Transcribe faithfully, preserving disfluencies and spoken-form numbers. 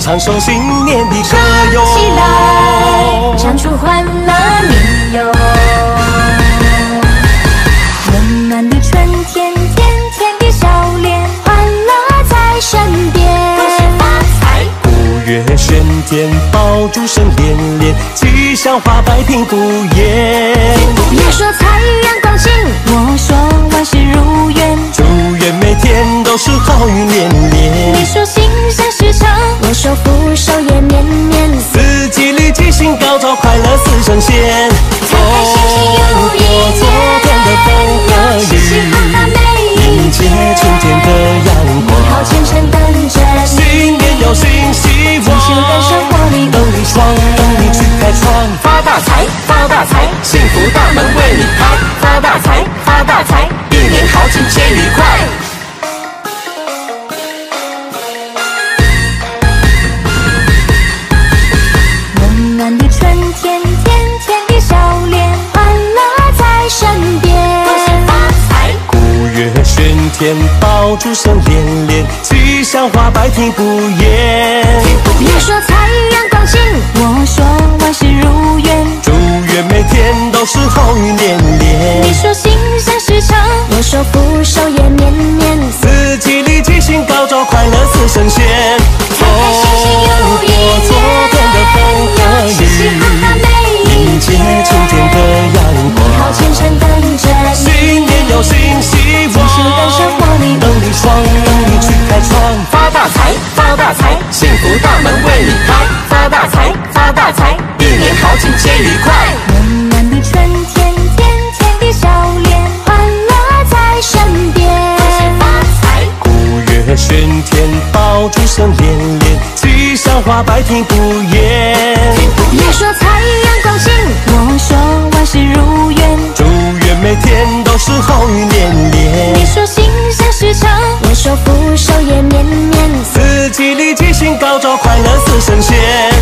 唱首新年的歌哟， 唱起来，唱出欢乐年哟。温暖的春天，甜甜的笑脸，欢乐在身边。 恭喜发财！五月玄天，爆竹声连连，吉祥话百听不厌。 你说财源广进，我说万事如愿， 祝愿每天都是好运连连。 你说心想事成，我说福寿也绵绵。 四季里吉星高照，快乐似神仙。 开开心心又一昨天的风和年，嘻嘻哈哈每一迎接春天的阳光。 美好前程等着你， 新年有新希望， 继续人生活里等你闯，等你去开创。 发大财，发大财，幸福大门为你开。发大财，发大财，一年好景皆愉快。 温暖的春天，甜甜的笑脸，欢乐在身边。 恭喜发财！ 五月玄天，爆竹声连连，吉祥话百听不厌。 你说财源广进，我说万事如愿， 祝愿每天都是好运连连。 你说心想事成，我说福寿也绵绵。 四季里吉星高照，快乐似神仙。 开开心心又一年， 昨天的风和嘻嘻哈哈每一迎接春天的阳光。 美好前程等着你， 新年有新希望， 继续人生活里等你闯，等你去开创。 发大财，发大财，幸福大门为你开。发大财，发大财，一年好景皆愉快。 温暖的春天，甜甜的笑脸，欢乐在身边。 恭喜发财！ 五月玄天，爆竹声连连，吉祥话百听不厌。 你说财源广进，我说万事如愿， 祝愿每天都是好运连连。 你说心想事成，我说福寿也绵绵。 四季里吉星高照，快乐似神仙。